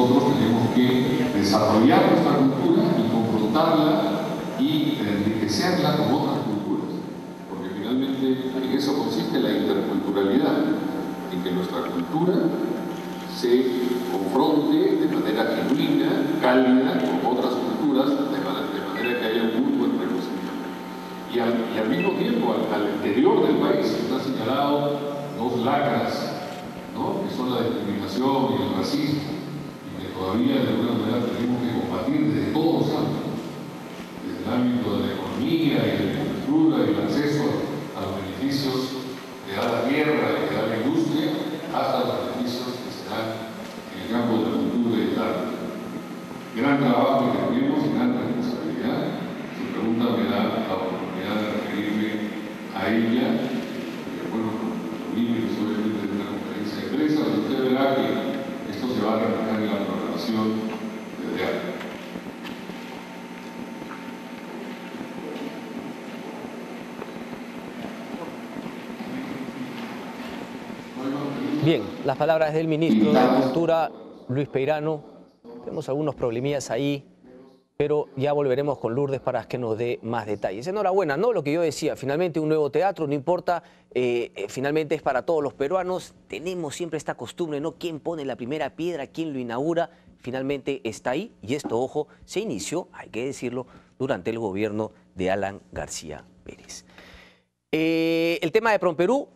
nosotros tenemos que desarrollar nuestra cultura y confrontarla y enriquecerla con otras culturas, porque finalmente en eso consiste la interculturalidad, en que nuestra cultura se confronte de manera genuina, cálida, con otras culturas, de manera que haya un mutuo reconocimiento. Y al mismo tiempo, al interior del país, está señalado dos lacras, ¿no?, que son la discriminación y el racismo, y que todavía de alguna manera tenemos que combatir desde todos los ámbitos, desde el ámbito de la economía y de la infraestructura y el acceso a los beneficios que da la tierra y que da la industria, hasta los beneficios que se dan en el campo de la cultura y el arte. Gran trabajo que tenemos y gran responsabilidad. Su pregunta me da la oportunidad de referirme a ella, porque bueno, los límites obviamente de una conferencia de prensa, pero usted verá que esto se va a reflejar en la programación del teatro. Bien, las palabras del ministro de Cultura, Luis Peirano. Tenemos algunos problemillas ahí, pero ya volveremos con Lourdes para que nos dé más detalles. Enhorabuena, ¿no? Lo que yo decía, finalmente un nuevo teatro, no importa, finalmente es para todos los peruanos. Tenemos siempre esta costumbre, ¿no? ¿Quién pone la primera piedra? ¿Quién lo inaugura? Finalmente está ahí, y esto, ojo, se inició, hay que decirlo, durante el gobierno de Alan García Pérez. El tema de PROMPERÚ